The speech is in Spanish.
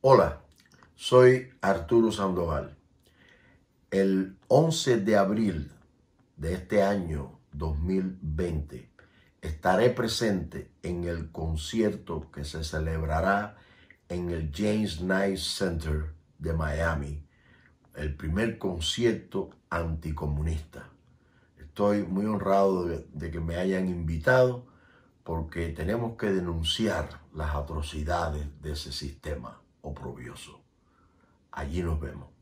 Hola, soy Arturo Sandoval. El 11 de abril de este año 2020 estaré presente en el concierto que se celebrará en el James Knight Center de Miami, el primer concierto anticomunista. Estoy muy honrado de que me hayan invitado porque tenemos que denunciar las atrocidades de ese sistema oprobioso. Allí nos vemos.